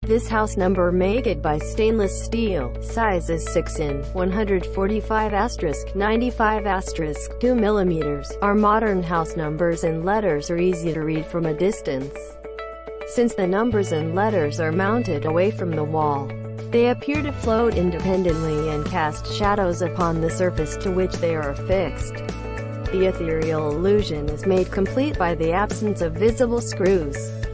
This house number made by stainless steel. Size is 6 in, 145*, 95*, 2 millimeters. Our modern house numbers and letters are easy to read from a distance. Since the numbers and letters are mounted away from the wall, they appear to float independently and cast shadows upon the surface to which they are affixed. The ethereal illusion is made complete by the absence of visible screws.